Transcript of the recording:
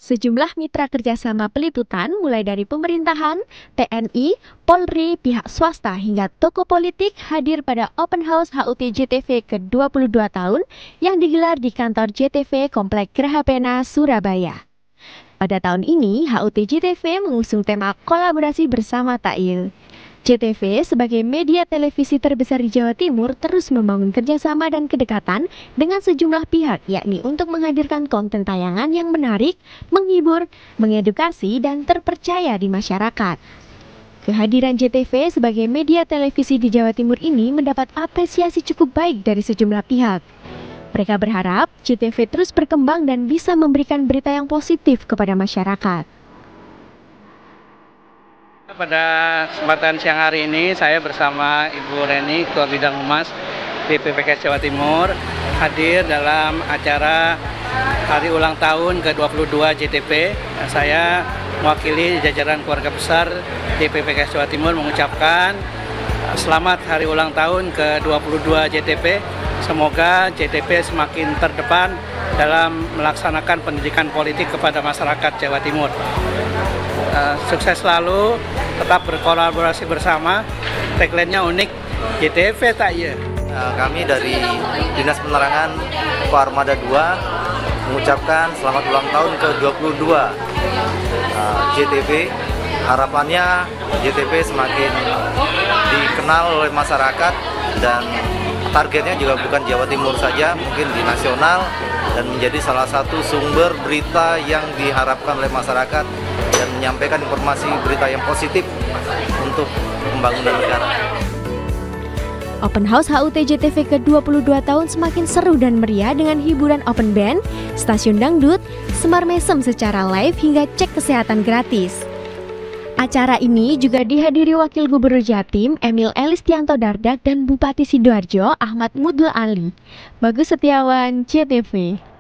Sejumlah mitra kerjasama peliputan mulai dari pemerintahan, TNI, Polri, pihak swasta hingga tokoh politik hadir pada Open House HUT JTV ke-22 tahun yang digelar di kantor JTV Komplek Geraha Pena, Surabaya. Pada tahun ini, HUT JTV mengusung tema kolaborasi bersama Tail. JTV sebagai media televisi terbesar di Jawa Timur terus membangun kerjasama dan kedekatan dengan sejumlah pihak, yakni untuk menghadirkan konten tayangan yang menarik, menghibur, mengedukasi, dan terpercaya di masyarakat. Kehadiran JTV sebagai media televisi di Jawa Timur ini mendapat apresiasi cukup baik dari sejumlah pihak. Mereka berharap JTV terus berkembang dan bisa memberikan berita yang positif kepada masyarakat. Pada kesempatan siang hari ini, saya bersama Ibu Reni, Ketua Bidang Humas DPPKS Jawa Timur, hadir dalam acara Hari Ulang Tahun ke-22 JTV. Saya mewakili jajaran keluarga besar DPPKS Jawa Timur mengucapkan selamat Hari Ulang Tahun ke-22 JTV. Semoga JTV semakin terdepan dalam melaksanakan pendidikan politik kepada masyarakat Jawa Timur. Sukses selalu, tetap berkolaborasi bersama. Tagline-nya unik, JTV tak ya. Kami dari Dinas Penerangan Koarmada 2 mengucapkan selamat ulang tahun ke-22 JTV. Harapannya JTV semakin dikenal oleh masyarakat dan targetnya juga bukan Jawa Timur saja, mungkin di nasional, dan menjadi salah satu sumber berita yang diharapkan oleh masyarakat dan menyampaikan informasi berita yang positif untuk pembangunan negara. Open House HUT JTV ke-22 tahun semakin seru dan meriah dengan hiburan open band, stasiun dangdut, semar mesem secara live hingga cek kesehatan gratis. Acara ini juga dihadiri Wakil Gubernur Jatim Emil Elistianto Dardak dan Bupati Sidoarjo Ahmad Mudul Ali. Bagus Setiawan, JTV.